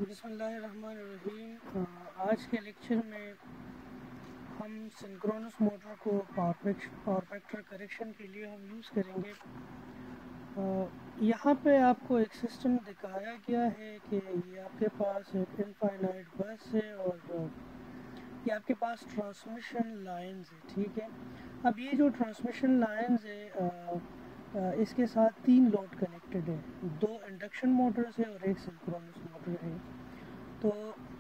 बिस्मिल्लाहिर्रहमानिर्रहीम। आज के लेक्चर में हम सिंक्रोनस मोटर को पावर फैक्टर करेक्शन के लिए हम यूज़ करेंगे। यहाँ पे आपको एक सिस्टम दिखाया गया है कि ये आपके पास एक इनफाइनाइट बस है और ये आपके पास ट्रांसमिशन लाइंस है, ठीक है। अब ये जो ट्रांसमिशन लाइंस है इसके साथ 3 लोड कनेक्टेड है, 2 इंडक्शन मोटर्स है और एक सिंक्रोनस मोटर है। तो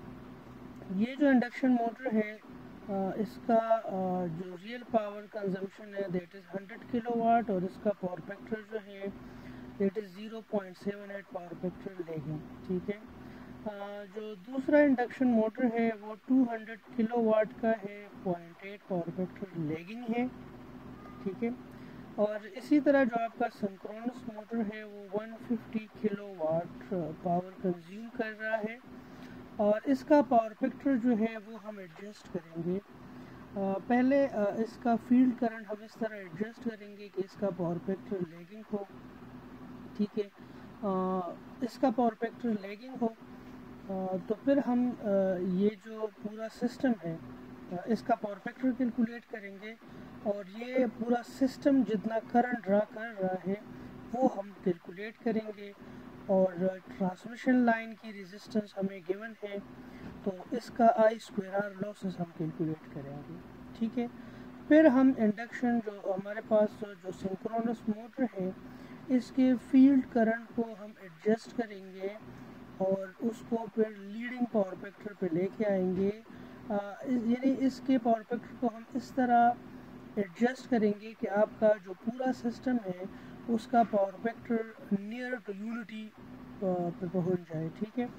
ये जो इंडक्शन मोटर है इसका जो रियल पावर कंजम्पशन है दैट इज़ 100 किलोवाट और इसका पावर फैक्टर जो है that is 0.78 power factor lagging, ठीक है। जो दूसरा इंडक्शन मोटर है वो 200 किलोवाट का है, 0.8 पावर फैक्टर लेगिंग है, ठीक है। और इसी तरह जो आपका सिंक्रोनस मोटर है वो 150 किलोवाट पावर कंज्यूम कर रहा है और इसका पावर फैक्टर जो है वो हम एडजस्ट करेंगे। पहले इसका फील्ड करंट हम इस तरह एडजस्ट करेंगे कि इसका पावर फैक्टर लेगिंग हो, ठीक है। इसका पावर फैक्टर लेगिंग हो तो फिर हम ये जो पूरा सिस्टम है इसका पावर फैक्टर कैलकुलेट करेंगे और ये पूरा सिस्टम जितना करंट ड्रा कर रहा है वो हम कैलकुलेट करेंगे और ट्रांसमिशन लाइन की रेजिस्टेंस हमें गिवन है तो इसका I²R लॉसेस हम कैलकुलेट करेंगे, ठीक है। फिर हम इंडक्शन जो हमारे पास जो सिंक्रोनस मोटर है इसके फील्ड करंट को हम एडजस्ट करेंगे और उसको फिर लीडिंग पावर फैक्टर पे लेके आएंगे। यानी इसके पावर फैक्टर को हम इस तरह एडजस्ट करेंगे कि आपका जो पूरा सिस्टम है उसका power factor near to unity पे पहुंच जाए, ठीक है।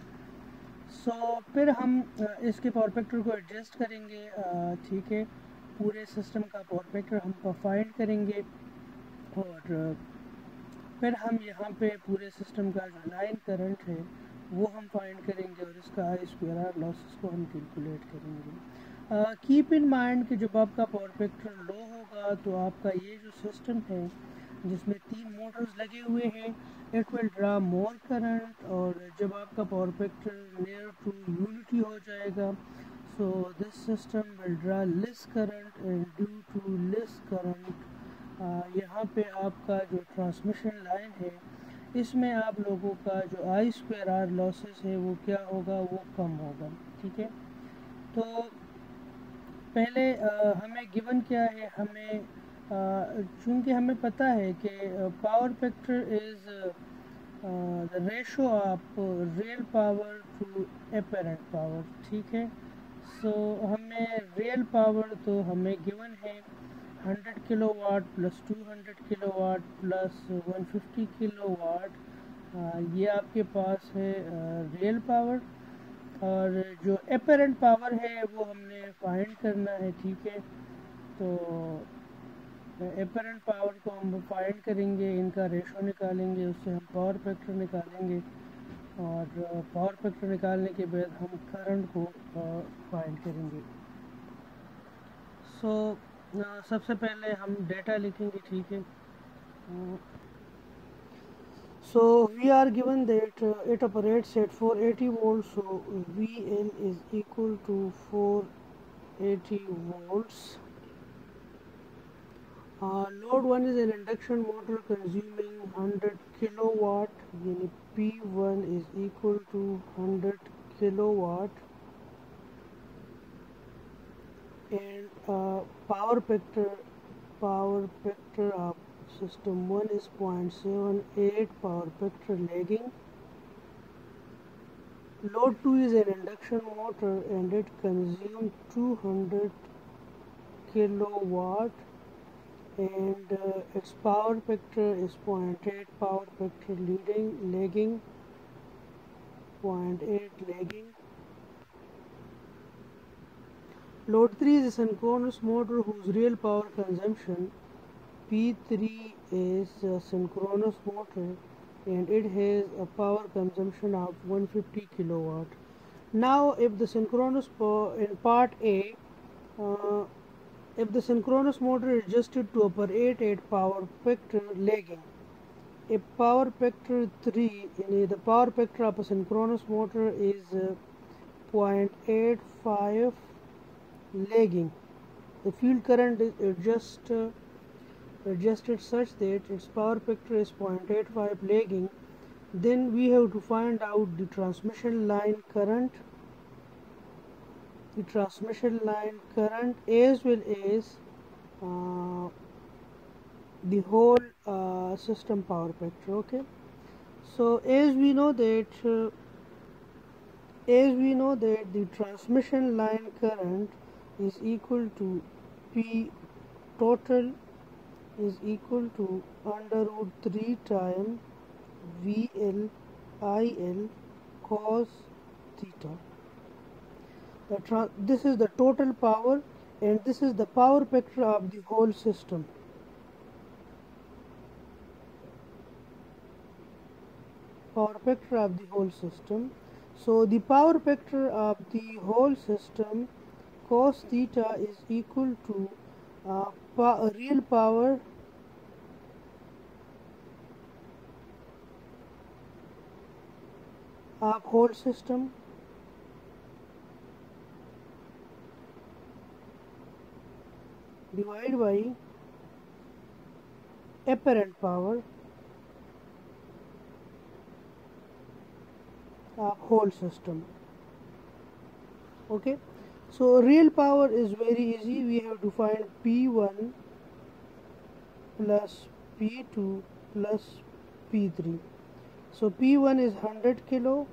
फिर हम इसके पावर फैक्टर को एडजस्ट करेंगे, ठीक है। पूरे सिस्टम का पावर फैक्टर हम फाइंड करेंगे और फिर हम यहाँ पे पूरे सिस्टम का जो लाइन करंट है वो हम फाइंड करेंगे और इसका I² लॉसेस को हम कैलकुलेट करेंगे। कीप इन माइंड कि जब आपका पावर फैक्टर लो होगा तो आपका ये जो सिस्टम है जिसमें 3 मोटर्स लगे हुए हैं it will draw more current और जब आपका power factor near to unity हो जाएगा so this system will draw less current and due to less current यहाँ पे आपका जो ट्रांसमिशन लाइन है इसमें आप लोगों का जो I² लॉसेस है वो क्या होगा, वो कम होगा, ठीक है। तो पहले हमें गिवन क्या है, हमें चूँकि हमें पता है कि power factor is the ratio of real power to apparent power, ठीक है। हमें रियल पावर तो हमें गिवन है 100 kilowatt plus 200 kilowatt plus 150 kilowatt, ये आपके पास है रियल पावर और जो एपेरेंट पावर है वो हमने फाइंड करना है, ठीक है। तो एपेरेंट पावर को हम फाइंड करेंगे, इनका रेशो निकालेंगे, उससे हम पावर फैक्टर निकालेंगे और पावर फैक्टर निकालने के बाद हम करंट को फाइंड करेंगे। सबसे पहले हम डेटा लिखेंगे, ठीक है। We are given that it operates at 480 volts, so VL is equal to 480 volts. Load 1 is an induction motor consuming 100 kilowatt, yani P1 is equal to 100 kilowatt and power factor of system 1 is 0.78 power factor lagging. Load 2 is an induction motor and it consumes 200 kilowatt and its power factor is 0.8 power factor lagging 0.8 lagging. Load 3 is a synchronous motor whose real power consumption P3 is a synchronous motor and it has a power consumption of 150 kilowatt. Now if the synchronous in part A if the synchronous motor is adjusted to operate at power factor lagging, a power factor 3 in the power factor of a synchronous motor is 0.85 lagging. The field current is adjusted such that its power factor is 0.85 lagging. Then we have to find out the transmission line current, as well as uh, the whole system power factor. Okay, so as we know that the transmission line current is equal to P total is equal to under root 3 times VL IL cos theta. This is the total power, and this is the power factor of the whole system. So the power factor of the whole system cos theta is equal to real power of whole system divided by apparent power of whole system. Okay, so real power is very easy. We have to find P1 plus P2 plus P3. So P1 is 100 kilo.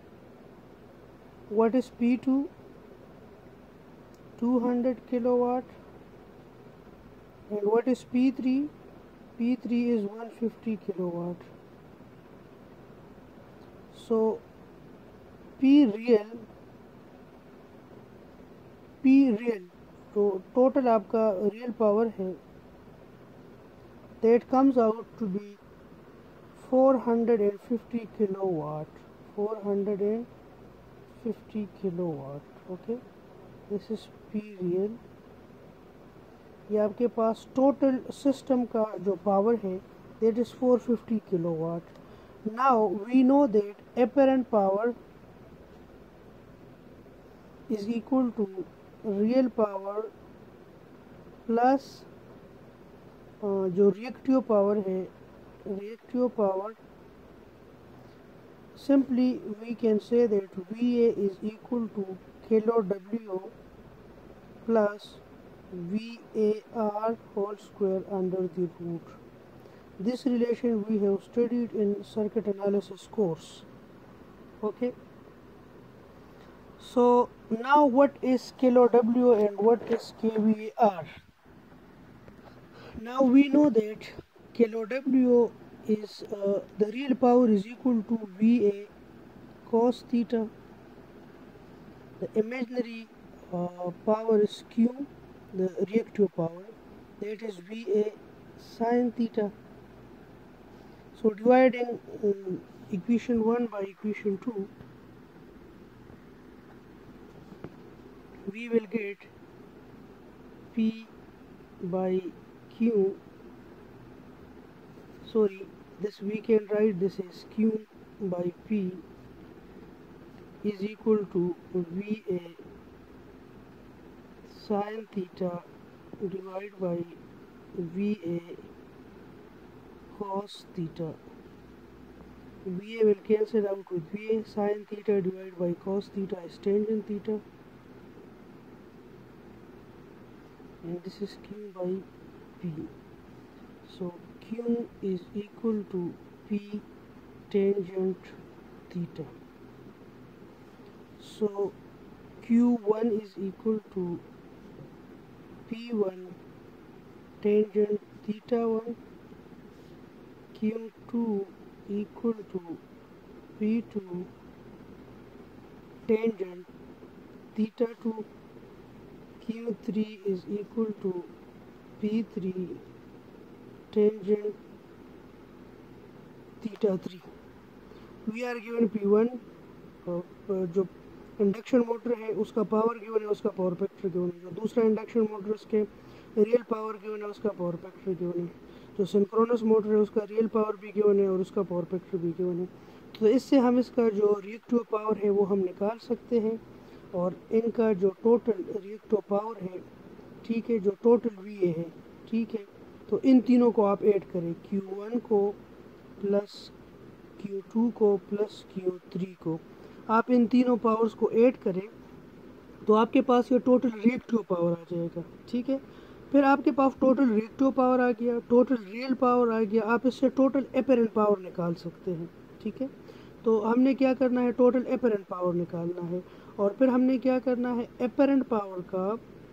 What is P2? 200 kilowatt. And what is P3? P3 is 150 kilowatt. So P real तो total आपका real power है, that comes out to be 450 kilowatt. 450 kilowatt. Okay, this is P real. ये आपके पास total system का जो power है that is 450 kilowatt. Now we know that apparent power is equal to real power plus जो reactive power है, simply we can say that VA is equal to kilo W plus VAR whole square under the root. This relation we have studied in circuit analysis course. Okay, so now what is kilo W and what is kVAR? Now we know that kilo W is the real power is equal to VA cos theta. The imaginary power is Q, the reactive power, that is VA sin theta. So dividing equation 1 by equation 2, we will get P by Q. Sorry, this we can write this is Q by P is equal to VA sin theta divided by VA cos theta. VA will cancel out with VA sin theta divided by cos theta is tangent theta, and this is Q by P. So Q is equal to P tangent theta. So Q1 is equal to P1 tangent theta 1, Q2 equal to P2 tangent theta 2, Q3 is equal to P3 tangent theta 3. We are given P1 जो induction motor है उसका power given है, उसका power factor given है. जो दूसरा induction motor उसके real power given है, उसका पावर फैक्टर गिवन है. जो सिंक्रोनस मोटर है उसका रियल पावर भी गिवन है और उसका पावर फैक्टर भी गिवन है। तो इससे हम इसका जो रिएक्टिव पावर है वो हम निकाल सकते हैं और इनका जो टोटल रिएक्टिव पावर है, ठीक है, जो टोटल वी ए है, ठीक है, तो इन तीनों को आप ऐड करें, Q1 को प्लस Q2 को प्लस Q3 को, आप इन तीनों पावर्स को ऐड करें तो आपके पास ये टोटल रिएक्टिव पावर आ जाएगा, ठीक है। फिर आपके पास टोटल रिएक्टिव पावर आ गया, टोटल रियल पावर आ गया, आप इससे टोटल एपेरेंट पावर निकाल सकते हैं, ठीक है। तो हमने क्या करना है, टोटल एपेरेंट पावर निकालना है और फिर हमने क्या करना है, एपेरेंट पावर का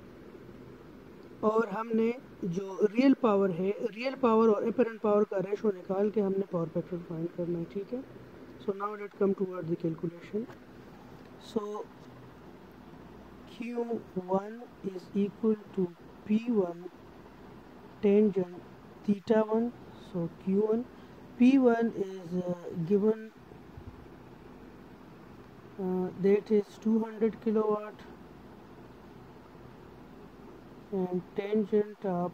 और हमने जो रियल पावर है, रियल पावर और एपेरेंट पावर का रेशो निकाल के हमने पावर फैक्टर फाइंड करना है, ठीक है। So now let come toward the calculation. So Q1 is equal to P1 tangent theta 1. So Q1, P1 is given, that is 200 kilowatt, and tangent of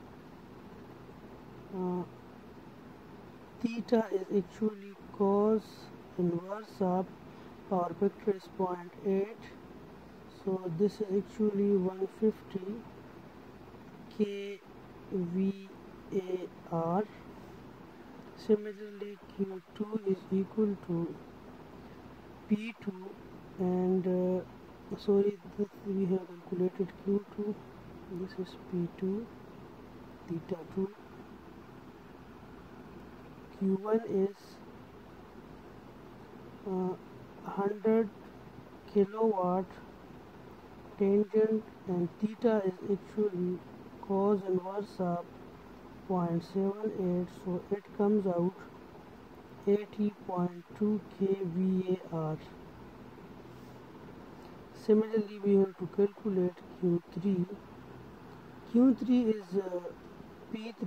theta is actually cos inverse of power factor is 0.8. So this is actually 150 kVAR. Similarly, Q2 is equal to P2, and sorry, this we have calculated Q2. This is P2 theta 2. Q1 is 100 kilowatt tangent, and theta is actually cos inverse of 0.78, so it comes out 80.2 kVAR. Similarly, we have to calculate Q3. Q3 is P3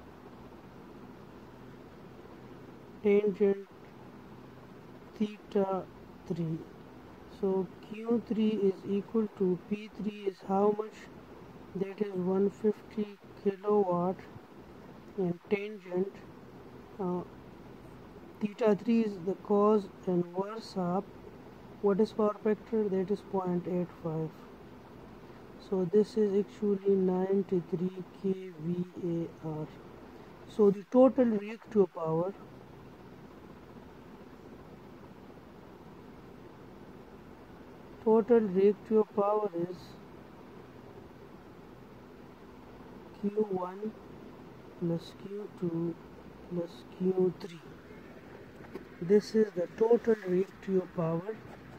tangent theta 3. So Q3 is equal to P3 is how much? That is 150 kilowatt, and tangent theta 3 is the cos inverse of what is power factor, that is 0.85. So this is actually 93 kVAR. So the total reactive power is Q1 plus Q2 plus Q3. This is the total reactive power.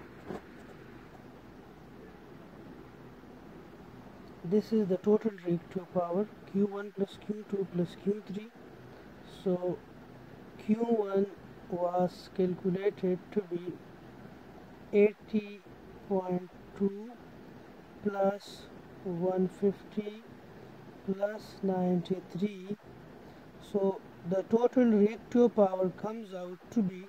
This is the total reactive power, Q1 plus Q2 plus Q3. So Q1 was calculated to be 80.2 plus 150 plus 93. So the total reactive power comes out to be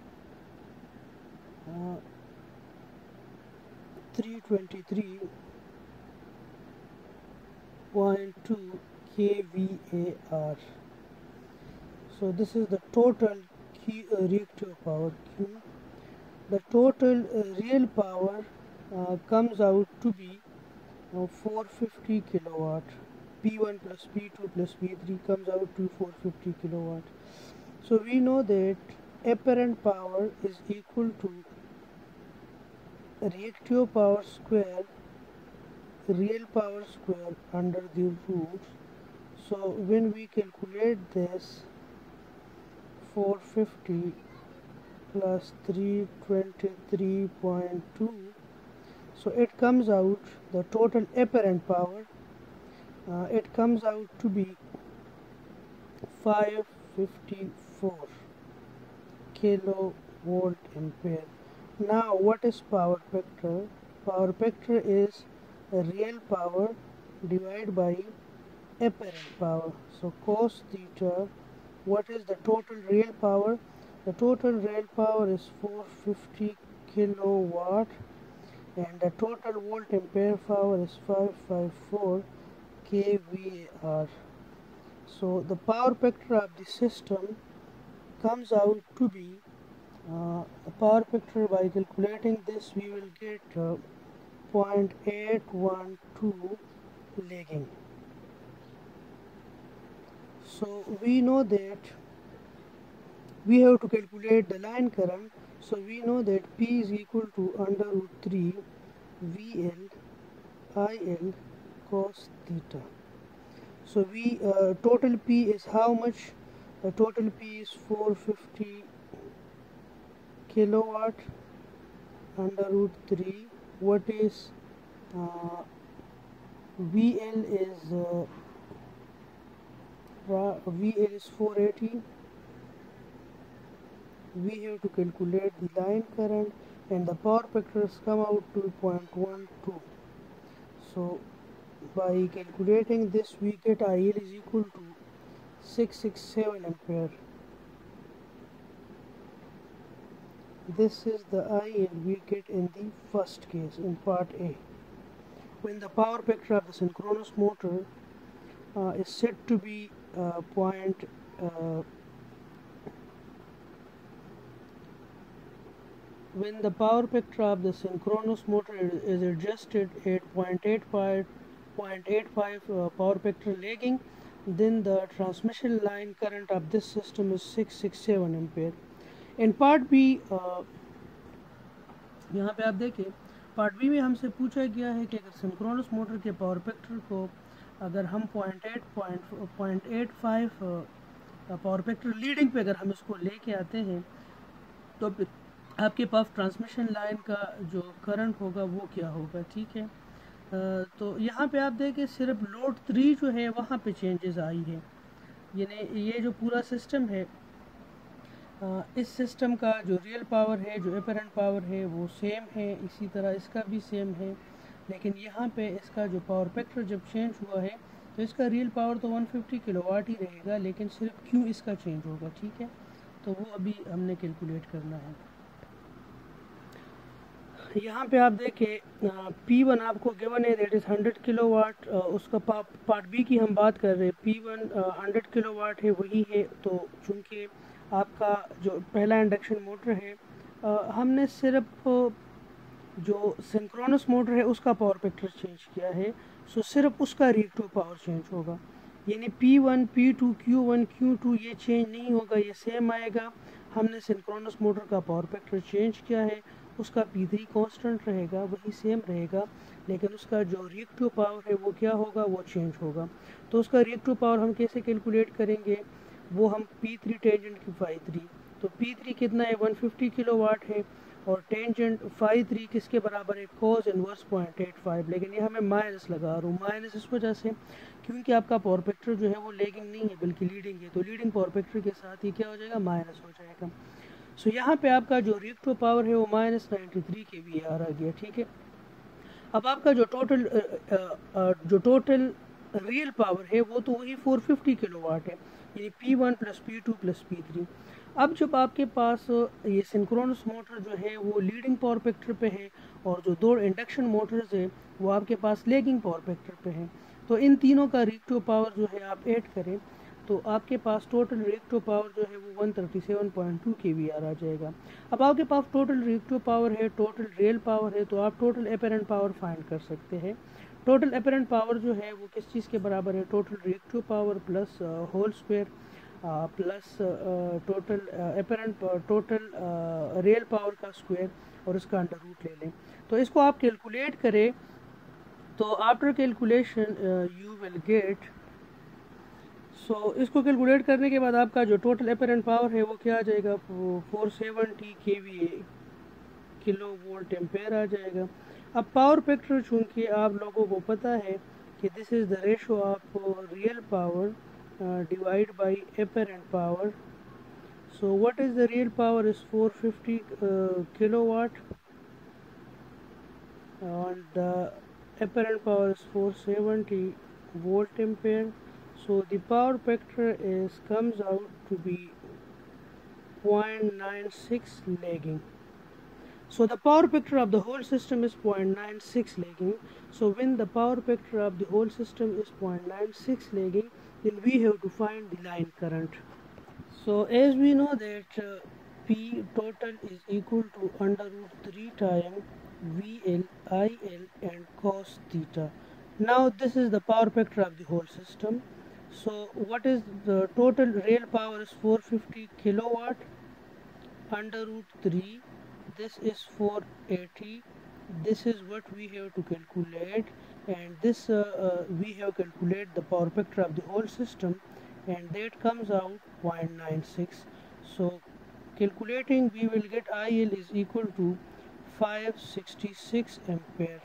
323.2 kVAR. So this is the total reactive power Q. The total real power comes out to be 450 kilowatt. P1 plus P2 plus P3 comes out to 450 kilowatt. So we know that apparent power is equal to reactive power square real power square under the roots. So when we calculate this, 450 plus 323.2, so it comes out the total apparent power, it comes out to be 554 kilovolt ampere. Now what is power factor? Power factor is real power divided by apparent power. So cos theta, what is the total real power? The total real power is 450 kilowatt, and the total volt ampere power is 554 kVAR. So the power factor of the system comes out to be the power factor. By calculating this, we will get 0.812 lagging. So we know that we have to calculate the line current. So we know that P is equal to under root 3 VL IL cos theta. So we total P is how much? The total P is 450 kilowatt under root 3. What is VL is VL is 480. We have to calculate the line current, and the power factors come out to 0.12. So by calculating this, we get IL is equal to 667 ampere. This is the IL we get in the first case, in part A, when the power factor of the synchronous motor is said to be when the power factor of the synchronous motor is adjusted at 0.85 power factor lagging, then the transmission line current of this system is 667 ampere. In part B, यहाँ पे आप देखें, part B में हमसे पूछा गया है कि अगर सिंक्रोनस मोटर के पावर फैक्टर को अगर हम 0.85 पावर फैक्टर लीडिंग पे अगर हम इसको लेके आते हैं तो आपके पास ट्रांसमिशन लाइन का जो करंट होगा वो क्या होगा, ठीक है। तो यहाँ पे आप देखें सिर्फ लोड 3 जो है वहाँ पे चेंजेस आई है, यानी ये जो पूरा सिस्टम है, इस सिस्टम का जो रियल पावर है, जो एपरेंट पावर है वो सेम है, इसी तरह इसका भी सेम है, लेकिन यहाँ पे इसका जो पावर फैक्टर जब चेंज हुआ है तो इसका रियल पावर तो 150 किलोवाट ही रहेगा, लेकिन सिर्फ क्यों इसका चेंज होगा, ठीक है। तो वो अभी हमने कैलकुलेट करना है। यहाँ पे आप देखें P1 आपको गिवन है दैट इज़ 100 किलोवाट, उसका पार्ट बी की हम बात कर रहे हैं, P1 100 किलोवाट है, वही है। तो चूँकि आपका जो पहला इंडक्शन मोटर है, हमने सिर्फ जो सिंक्रोनस मोटर है उसका पावर फैक्टर चेंज किया है, सो सिर्फ उसका रिएक्टिव पावर चेंज होगा, यानी P1 P2 Q1 Q2 ये चेंज नहीं होगा, ये सेम आएगा। हमने सिंक्रोनस मोटर का पावर फैक्टर चेंज किया है, उसका P3 कांस्टेंट रहेगा, वही सेम रहेगा, लेकिन उसका जो रिएक्टिव पावर है वो क्या होगा, वो चेंज होगा। तो उसका रिएक्टिव पावर हम कैसे कैलकुलेट करेंगे, वो हम P3 टेंजेंट की phi3, तो P3 कितना है 150 किलोवाट है, और टेंजेंट phi3 किसके बराबर है, कोस इनवर्स 0.85, लेकिन ये हमें माइनस लगा रहा हूँ, माइनस इस वजह से क्योंकि आपका पावर फैक्टर जो है वो लेगिंग नहीं है बल्कि लीडिंग है, तो लीडिंग पावर फैक्टर के साथ ही क्या हो जाएगा, माइनस हो जाएगा। सो यहाँ पे आपका जो रिएक्टिव पावर है वो -93 kVAR आ गया, ठीक है। अब आपका जो टोटल रियल पावर है वो तो वही 450 किलोवाट है, यानी P1 + P2 + P3। अब जब आपके पास ये सिंक्रोनस मोटर जो है वो लीडिंग पावर फैक्टर पे है और जो दो इंडक्शन मोटर्स है वो आपके पास लेगिंग पावर फैक्टर पे है, तो इन तीनों का रिएक्टिव पावर जो है आप ऐड करें तो आपके पास टोटल रिएक्टिव पावर जो है वो 137.2 kVAR आ जाएगा। अब आपके पास टोटल रिएक्टिव पावर है, टोटल रियल पावर है, तो आप टोटल एपरेंट पावर फाइंड कर सकते हैं। टोटल एपरेंट पावर जो है वो किस चीज़ के बराबर है, total reactive power plus whole square plus total real power का स्क्वायर और इसका अंडर रूट ले लें। तो इसको आप कैलकुलेट करें तो after calculation you will get, so इसको कैलकुलेट करने के बाद आपका जो टोटल एपरेंट पावर है वो क्या आ जाएगा, 470 kVA किलो वोल्ट एम्पेयर आ जाएगा। अब पावर फैक्टर चूँकि आप लोगों को पता है कि this is the ratio of real power divide by apparent power, so what is the real power is 450 kilowatt and the apparent power is 470 volt ampere, so the power factor comes out to be 0.96 lagging. So the power factor of the whole system is 0.96 lagging. So when the power factor of the whole system is 0.96 lagging, then we have to find the line current. So as we know that P total is equal to under root 3 times VL, IL and cos theta. Now this is the power factor of the whole system. So what is the total real power is 450 kilowatt under root 3. This is 480. This is what we have to calculate, and this we have calculated the power factor of the whole system, and that comes out 0.96. So calculating, we will get IL is equal to 566 ampere.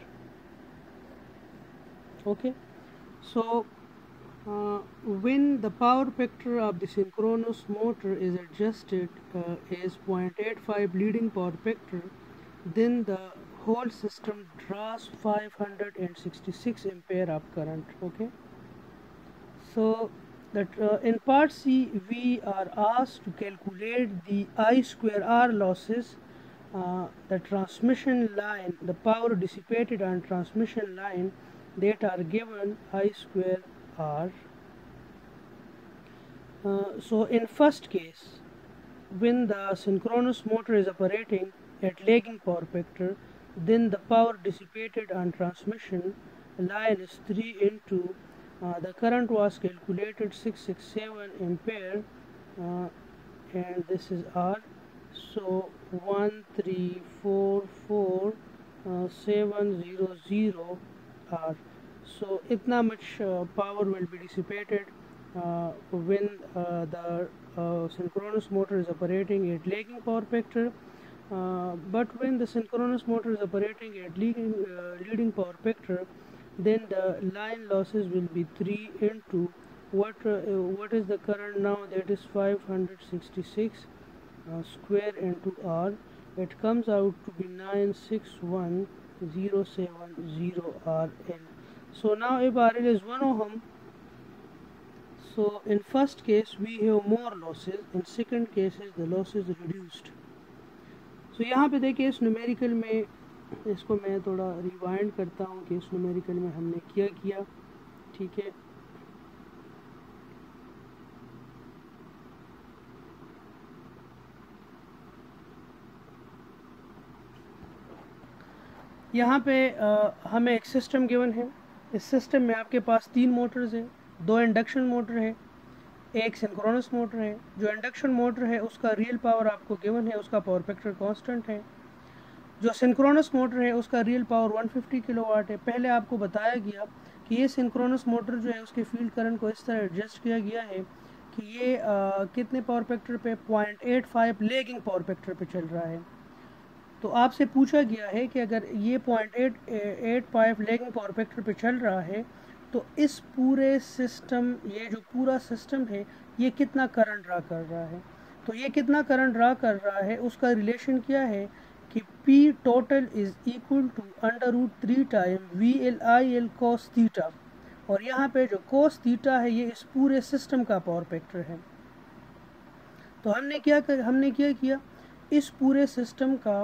Okay, so when the power factor of the synchronous motor is adjusted as 0.85 leading power factor, then the whole system draws 566 ampere of current. Okay, so that in part C we are asked to calculate the I square R losses, the transmission line, the power dissipated on transmission line, that are given I square R. So in first case, when the synchronous motor is operating at lagging power factor, then the power dissipated on transmission line is 3 into the current was calculated 667 ampere, and this is R. So 1344700 R. So itna much power will be dissipated when the synchronous motor is operating at lagging power factor, but when the synchronous motor is operating at leading power factor, then the line losses will be 3 into what is the current now, that is 566 square into R. It comes out to be 961070 RL. So now if RL is 1 ohm, so in first case we have more losses, in second case is the losses reduced. So यहाँ पे देखिए इस numerical में, इसको मैं थोड़ा rewind करता हूँ कि इस न्यूमेरिकल में हमने क्या किया. ठीक है, यहाँ पे हमें एक सिस्टम गिवन है. इस सिस्टम में आपके पास 3 मोटर्स हैं, 2 इंडक्शन मोटर है, एक सिंक्रोनस मोटर है. जो इंडक्शन मोटर है उसका रियल पावर आपको गिवन है, उसका पावर फैक्टर कांस्टेंट है. जो सिंक्रोनस मोटर है उसका रियल पावर 150 किलोवाट है. पहले आपको बताया गया कि ये सिंक्रोनस मोटर जो है उसके फील्ड करंट को इस तरह एडजस्ट किया गया है कि ये कितने पावर फैक्टर पे, 0.85 लेगिंग पावर फैक्टर पे चल रहा है. तो आपसे पूछा गया है कि अगर ये 0.85 लेगिंग पावर फैक्टर पे चल रहा है तो इस पूरे सिस्टम, ये जो पूरा सिस्टम है, ये कितना करंट ड्रा कर रहा है. तो ये कितना करंट ड्रा कर रहा है उसका रिलेशन क्या है कि P total is equal to under root 3 time VL/IL cos theta, और यहाँ पे जो cos थीटा है ये इस पूरे सिस्टम का पावर फैक्टर है. तो हमने क्या किया, इस पूरे सिस्टम का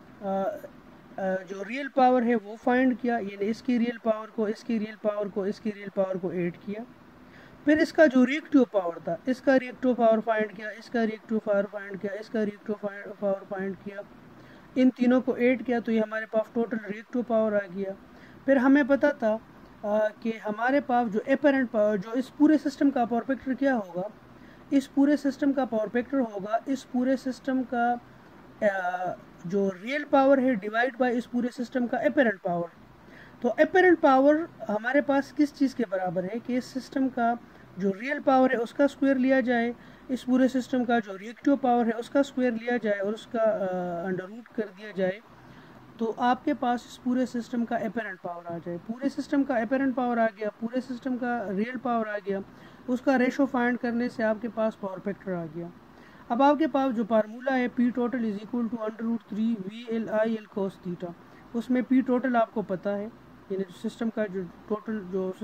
जो रियल पावर है वो फाइंड किया, यानी इसकी रियल पावर को, इसकी रियल पावर को, इसकी रियल पावर को ऐड किया. फिर इसका जो रिएक्टिव पावर था, इसका रिएक्टिव पावर फाइंड किया, इसका रिएक्टिव पावर फाइंड किया, इसका रिएक्टिव पावर फाइंड किया, इन तीनों को ऐड किया तो ये हमारे पास टोटल रिएक्टिव पावर आ गया. फिर हमें पता था कि हमारे पास जो एपरेंट पावर, जो इस पूरे सिस्टम का पावर फैक्टर क्या होगा, इस पूरे सिस्टम का पावर फैक्टर होगा इस पूरे सिस्टम का जो रियल पावर है डिवाइड बाय इस पूरे सिस्टम का एपरेंट पावर. तो एपरेंट पावर हमारे पास किस चीज़ के बराबर है कि इस सिस्टम का जो रियल पावर है उसका स्क्वायर लिया जाए, इस पूरे सिस्टम का जो रिएक्टिव पावर है उसका स्क्वायर लिया जाए और उसका अंडर रूट कर दिया जाए, तो आपके पास इस पूरे सिस्टम का एपरेंट पावर आ जाए. पूरे सिस्टम का एपरेंट पावर आ गया, पूरे सिस्टम का रियल पावर आ गया, उसका रेशो फाइंड करने से आपके पास पावर फैक्टर आ गया. अब आपके पास जो फार्मूला है P total is equal to under root 3 VL/IL cos theta, उसमें P टोटल आपको पता है, यानी सिस्टम का जो टोटल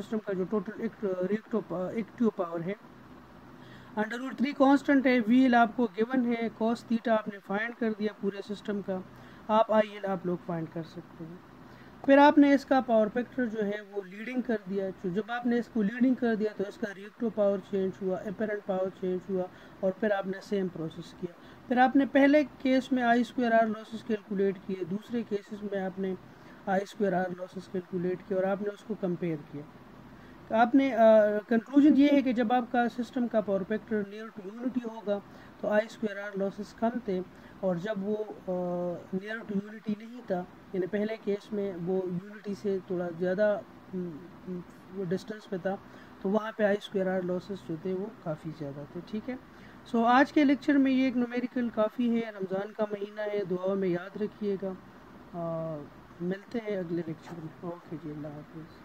रिएक्टिव पावर है, अंडर रूट 3 कांस्टेंट है, VL आपको गिवन है, cos थीटा आपने फाइंड कर दिया पूरे सिस्टम का, आप IL आप लोग फाइंड कर सकते हैं. फिर आपने इसका पावर फैक्टर जो है वो लीडिंग कर दिया। तो जब आपने इसको लीडिंग कर दिया तो इसका रिएक्टिव पावर चेंज हुआ, अपेरेंट पावर चेंज हुआ, और फिर आपने सेम प्रोसेस किया। फिर आपने पहले केस में I square R losses calculate किए, दूसरे केसेस में आपने I square R losses calculate किए और आपने उसको कंपेयर किया। तो आपने कंक्लूजन ये है कि जब आपका सिस्टम का power factor near to unity होगा तो आई स्क्वायर आर लॉसेस कम थे, और जब वो नियर टू यूनिटी नहीं था, यानी पहले केस में वो यूनिटी से थोड़ा ज़्यादा डिस्टेंस पे था, तो वहाँ पे आई स्क्वायर आर लॉसेस जो थे वो काफ़ी ज़्यादा थे। ठीक है, सो आज के लेक्चर में ये एक न्यूमेरिकल काफ़ी है। रमज़ान का महीना है, दुआ में याद रखिएगा। मिलते हैं अगले लेक्चर में। ओके जी, अल्लाह हाफिज़।